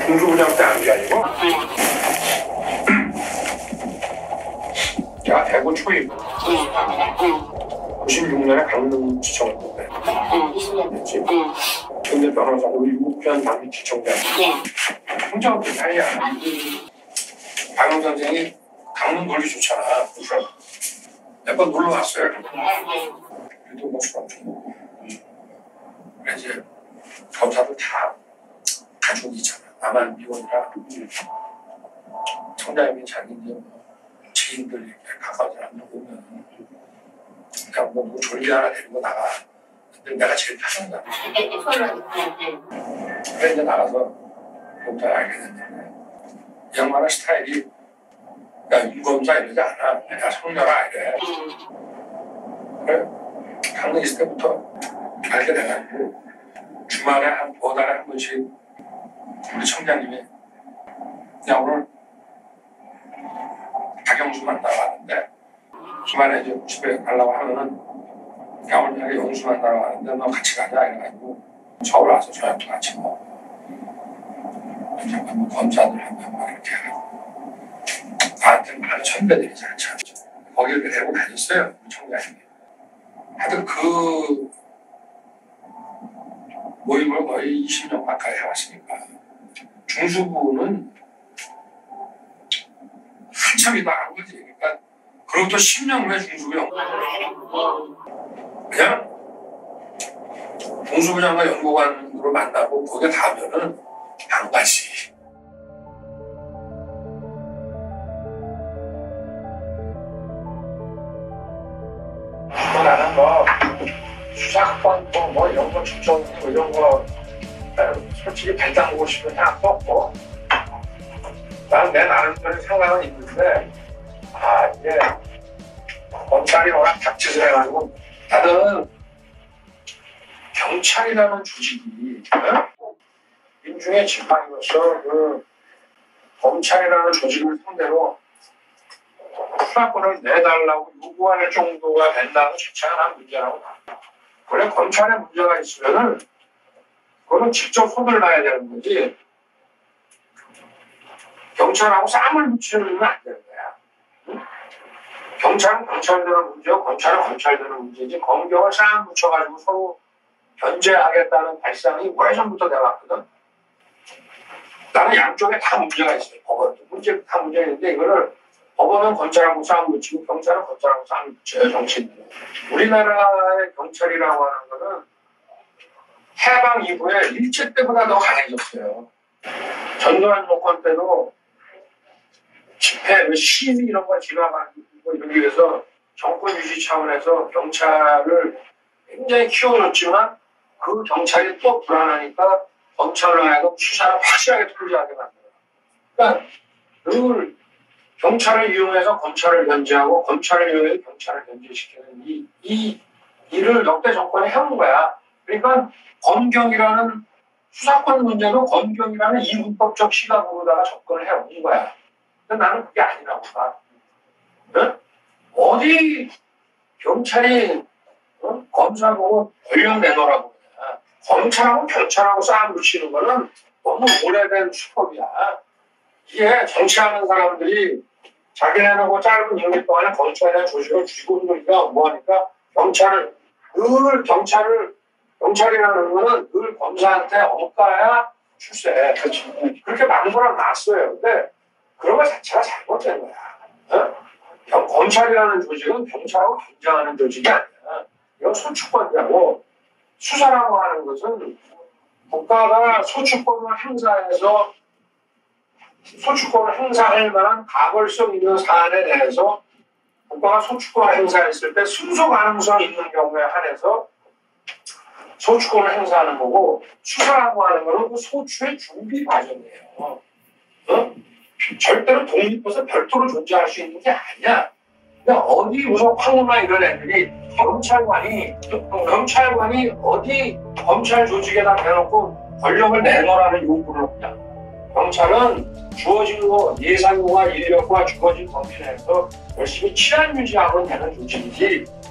중수부장 때 한 게 아니고 제가 대구 초임 96년에 강릉지청을 뽑대 20년 됐지. 근데 변호사로 6년 남부지청장 행정업체 사이야. 박영 선생이 강릉 거기 좋잖아. 그래서 몇 번 놀러 왔어요. 그래도 뭐 수감중 그래 이제 검사들 다 가족이 있잖아. 나만 미혼이라 청장님이 자기 이제 지인들 이렇게 가까운 사람들 보면 그냥 뭐 졸기 하나 데리고 나가. 근데 내가 제일 편한다. 그래 이제 나가서 검사 알게 됐는데 이 양반의 스타일이 야 윤검사 이러지 않아. 내가 성녀라 이래. 그래 강릉 있을 때부터 알게 돼가지고 주말에 한 5달에 한 번씩 우리 청장님이 야 오늘 박영수 만나러 왔는데 주말에 이제 집에 가려고 하면은 야 오늘 내가 영수 만나러 왔는데 너 같이 가자 이래가지고 서울 와서 저녁도 같이 뭐 검사들 한 명 막 이렇게 하고 나한테는 바로 선배들이잖아. 거기를 데리고 다녔어요 우리 청장님이. 하여튼 그 모임을 거의 20년 가까이 해왔으니까 중수부는 한참이다 하는 거지. 그러니까 그로부터 10년 후에 중수부 그냥 중수부장과 연구관으로 만나고 거기에 닿으면은 안 가지. 나는 뭐 수사권 뭐 이런 거 추천 이런 거 솔직히 발 담그고 싶은 생각도 없고 나는 내 나름대로 생각은 있는데 이게 검찰이 워낙 닥치질 해가지고 나는 경찰이라는 조직이 민중의 지팡이로서 그 검찰이라는 조직을 상대로 수사권을 내달라고 요구할 정도가 된다는 자체가 난 문제라고 봐. 원래 검찰에 문제가 있으면은 그거는 직접 손을 놔야 되는 거지 경찰하고 쌈을 붙이면 안 되는 거야. 응? 경찰은 경찰대로 문제고 검찰은 검찰대로 문제지 검경을 쌈 붙여가지고 서로 견제하겠다는 발상이 오래전부터 내왔거든. 나는 양쪽에 다 문제가 있어요. 법원도 다 문제가 있는데 이거를 법원은 검찰하고 싸움 붙이고 경찰은 검찰하고 싸움 붙여요. 정치인들은. 우리나라의 경찰이라고 하는 거는 해방 이후에 일제 때보다 더 강해졌어요. 전두환 정권 때도 집회, 시위 이런 거 진압하고 이러기 위해서 정권 유지 차원에서 경찰을 굉장히 키워줬지만 그 경찰이 또 불안하니까 검찰로 하여금 수사를 확실하게 통제하게 만들어요. 그러니까 늘 경찰을 이용해서 검찰을 견제하고 검찰을 이용해서 경찰을 견제시키는 이 일을 역대 정권이 해온 거야. 그러니까 검경이라는 수사권 문제도 검경이라는 이분법적 시각으로다가 접근을 해온 거야. 근데 나는 그게 아니라고 봐. 응? 어디 경찰이 검사 보고 권력 내놓으라고 그래. 검찰하고 경찰하고 싸움 붙이는 거는 너무 오래된 수법이야. 이게 정치하는 사람들이 자기네는 짧은 임기 동안에 검찰에 대한 조직을 쥐고 있으니까 뭐하니까 경찰이라는 거는 늘 검사한테 엇가야 출세. 그렇죠. 그렇게 만들어 놨어요. 근데 그런 거 자체가 잘못된 거야. 어? 검찰이라는 조직은 경찰하고 경쟁하는 조직이 아니야. 이건 소추권이라고. 수사라고 하는 것은 국가가 소추권을 행사할 만한 가벌성 있는 사안에 대해서 국가가 소추권을 행사했을 때 순서 가능성 있는 경우에 한해서 소추권을 행사하는 거고 수사라고 하는 거는 그 소추의 준비 과정이에요. 절대로 독립해서 별도로 존재할 수 있는 게 아니야. 그러니까 어디 무슨 황후나 이런 애들이 경찰관이 어디 검찰 조직에다 대놓고 권력을 내놓으라는 요구를 하냐. 경찰은 주어진 거 예산과 인력과 주어진 범위 내에서 열심히 치안 유지하면 되는 조직이지